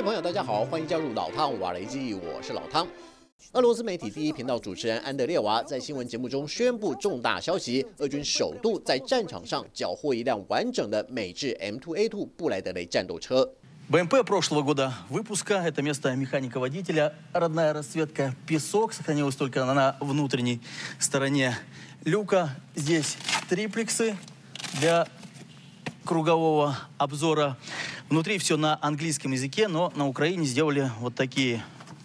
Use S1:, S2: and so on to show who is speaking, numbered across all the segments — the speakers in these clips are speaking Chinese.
S1: 位朋友，大家好，欢迎加入老汤瓦雷基，我是老汤。俄罗斯媒体第一频道主持人安德烈娃在新闻节目中宣布重大消息：俄军首度在战场上缴获一辆完整的美制 M2A2 布莱德雷战斗车。
S2: БМП прошлого года выпуска, это место механика-водителя, родная расцветка, песок, сохранилось только на внутренней стороне люка. Здесь триплексы для кругового обзора. Внутри все на английском языке, но на Украине сделали вот такие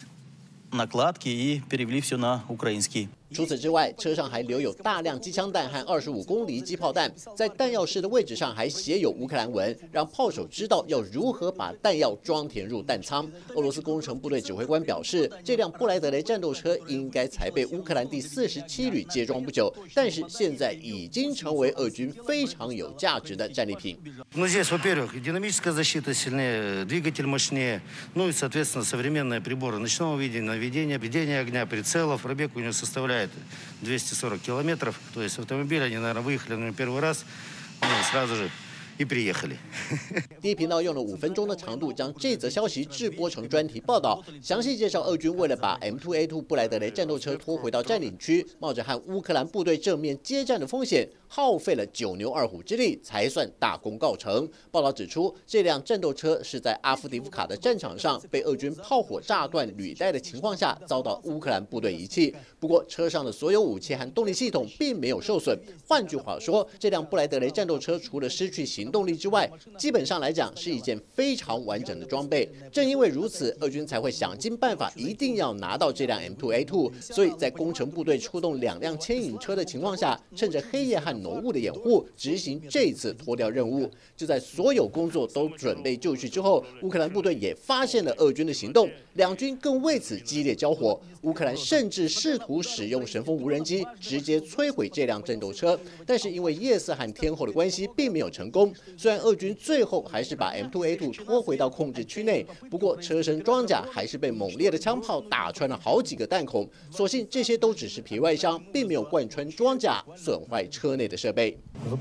S2: накладки и перевели все на украинский.
S1: 除此之外，车上还留有大量机枪弹和25公厘机炮弹，在弹药室的位置上还写有乌克兰文，让炮手知道要如何把弹药装填入弹仓。俄罗斯工程部队指挥官表示，这辆布莱德雷战斗车应该才被乌克兰第47旅接装不久，但是现在已经成为俄军非常有价值的战利品。
S3: Ну, здесь, во-первых, динамическая защита сильнее, двигатель мощнее, ну и, соответственно, современные приборы ночного видения, ведения огня, прицелов. Пробег у него составляет 240 километров. То есть автомобиль, они, наверное, выехали на первый раз, сразу же и приехали.
S1: 第一频道用了5分钟的长度将这则消息制播成专题报道，详细介绍俄军为了把 M2A2 布莱德雷战斗车拖回到占领区，冒着和乌克兰部队正面接战的风险，耗费了9牛2虎之力才算大功告成。报道指出，这辆战斗车是在阿夫迪夫卡的战场上被俄军炮火炸断履带的情况下遭到乌克兰部队遗弃。不过，车上的所有武器和动力系统并没有受损。换句话说，这辆布莱德雷战斗车除了失去行动力之外，基本上来讲是一件非常完整的装备。正因为如此，俄军才会想尽办法一定要拿到这辆 M2A2。所以在工程部队出动2辆牵引车的情况下，趁着黑夜和浓雾的掩护，执行这次脱掉任务。就在所有工作都准备就绪之后，乌克兰部队也发现了俄军的行动，两军更为此激烈交火。乌克兰甚至试图使用神风无人机直接摧毁这辆战斗车，但是因为夜色和天候的关系，并没有成功。虽然俄军最后还是把 M2A2 拖回到控制区内，不过车身装甲还是被猛烈的枪炮打穿了好几个弹孔。所幸这些都只是皮外伤，并没有贯穿装甲，损坏车内的设备。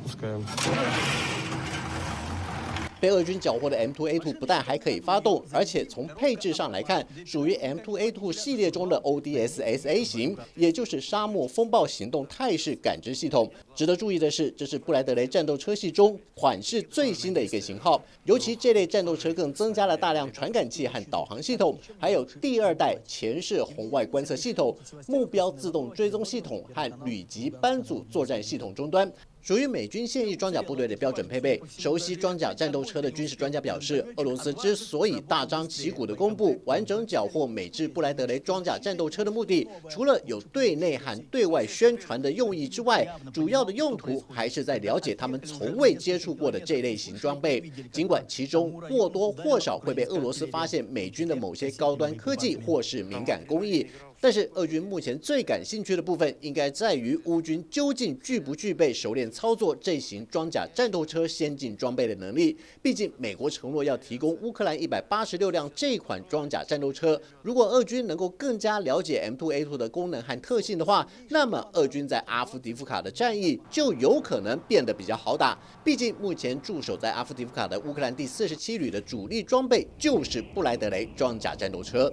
S1: 被俄军缴获的 M2A2 不但还可以发动，而且从配置上来看，属于 M2A2 系列中的 ODS-SA 型，也就是沙漠风暴行动态势感知系统。值得注意的是，这是布莱德雷战斗车系中款式最新的一个型号，尤其这类战斗车更增加了大量传感器和导航系统，还有第2代前摄红外观测系统、目标自动追踪系统和旅级班组作战系统终端。属于美军现役装甲部队的标准配备。熟悉装甲战斗车的军事专家表示，俄罗斯之所以大张旗鼓地公布完整缴获美制布莱德雷装甲战斗车的目的，除了有对内和对外宣传的用意之外，主要的用途还是在了解他们从未接触过的这类型装备。尽管其中或多或少会被俄罗斯发现美军的某些高端科技或是敏感工艺。但是，俄军目前最感兴趣的部分，应该在于乌军究竟具不具备熟练操作这型装甲战斗车先进装备的能力。毕竟，美国承诺要提供乌克兰186辆这款装甲战斗车。如果俄军能够更加了解 M2A2 的功能和特性的话，那么俄军在阿夫迪夫卡的战役就有可能变得比较好打。毕竟，目前驻守在阿夫迪夫卡的乌克兰第47旅的主力装备就是布莱德雷装甲战斗车。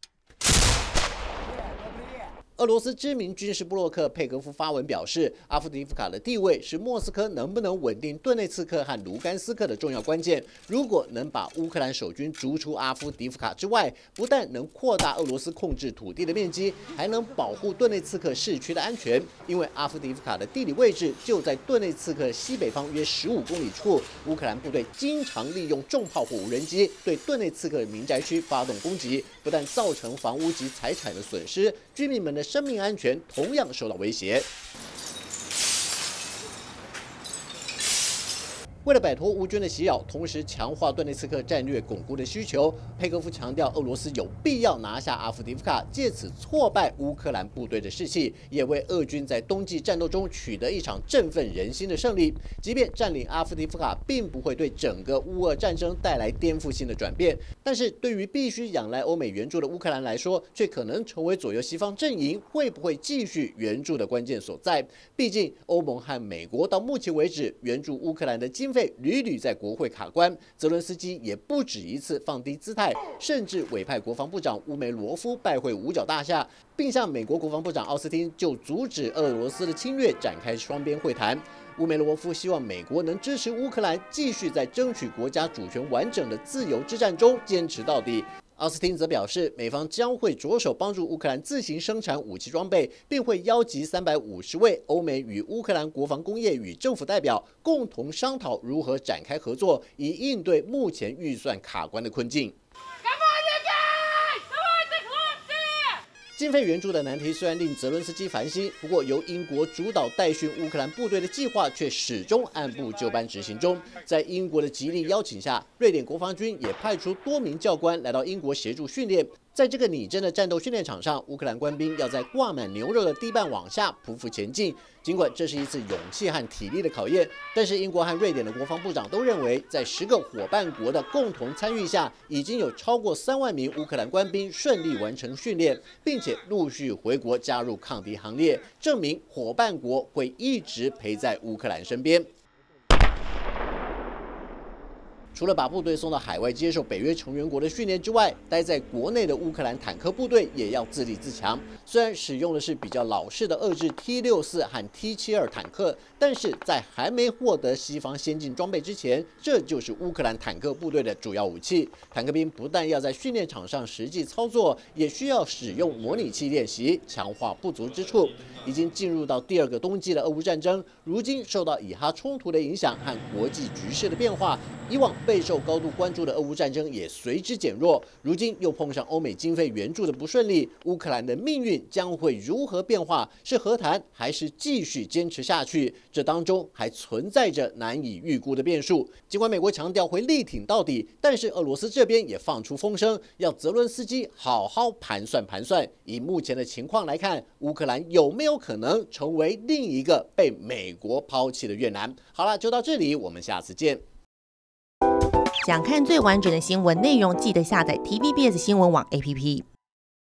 S1: 俄罗斯知名军事部落客佩格夫发文表示，阿夫迪夫卡的地位是莫斯科能不能稳定顿内茨克和卢甘斯克的重要关键。如果能把乌克兰守军逐出阿夫迪夫卡之外，不但能扩大俄罗斯控制土地的面积，还能保护顿内茨克市区的安全。因为阿夫迪夫卡的地理位置就在顿内茨克西北方约15公里处，乌克兰部队经常利用重炮或无人机对顿内茨克民宅区发动攻击，不但造成房屋及财产的损失，居民们的生命安全同样受到威胁。为了摆脱乌军的袭扰，同时强化顿内茨克战略巩固的需求，佩科夫强调，俄罗斯有必要拿下阿夫迪夫卡，借此挫败乌克兰部队的士气，也为俄军在冬季战斗中取得一场振奋人心的胜利。即便占领阿夫迪夫卡并不会对整个乌俄战争带来颠覆性的转变，但是对于必须仰赖欧美援助的乌克兰来说，却可能成为左右西方阵营会不会继续援助的关键所在。毕竟，欧盟和美国到目前为止援助乌克兰的经费屡屡在国会卡关，泽伦斯基也不止一次放低姿态，甚至委派国防部长乌梅罗夫拜会五角大厦，并向美国国防部长奥斯汀就阻止俄罗斯的侵略展开双边会谈。乌梅罗夫希望美国能支持乌克兰继续在争取国家主权完整的自由之战中坚持到底。奥斯汀则表示，美方将会着手帮助乌克兰自行生产武器装备，并会邀集350位欧美与乌克兰国防工业与政府代表共同商讨如何展开合作，以应对目前预算卡关的困境。经费援助的难题虽然令泽伦斯基烦心，不过由英国主导带训乌克兰部队的计划却始终按部就班执行中。在英国的极力邀请下，瑞典国防军也派出多名教官来到英国协助训练。在这个拟真的战斗训练场上，乌克兰官兵要在挂满牛肉的地板往下匍匐前进。尽管这是一次勇气和体力的考验，但是英国和瑞典的国防部长都认为，在10个伙伴国的共同参与下，已经有超过3万名乌克兰官兵顺利完成训练，并且陆续回国加入抗敌行列，证明伙伴国会一直陪在乌克兰身边。除了把部队送到海外接受北约成员国的训练之外，待在国内的乌克兰坦克部队也要自立自强。虽然使用的是比较老式的俄制 T64和 T72坦克，但是在还没获得西方先进装备之前，这就是乌克兰坦克部队的主要武器。坦克兵不但要在训练场上实际操作，也需要使用模拟器练习，强化不足之处。已经进入到第2个冬季的俄乌战争，如今受到以哈冲突的影响和国际局势的变化，以往备受高度关注的俄乌战争也随之减弱。如今又碰上欧美经费援助的不顺利，乌克兰的命运将会如何变化？是和谈还是继续坚持下去？这当中还存在着难以预估的变数。尽管美国强调会力挺到底，但是俄罗斯这边也放出风声，要泽伦斯基好好盘算盘算。以目前的情况来看，乌克兰有没有可能成为另一个被美国抛弃的越南？好了，就到这里，我们下次见。
S4: 想看最完整的新闻内容，记得下载 TVBS 新闻网 APP。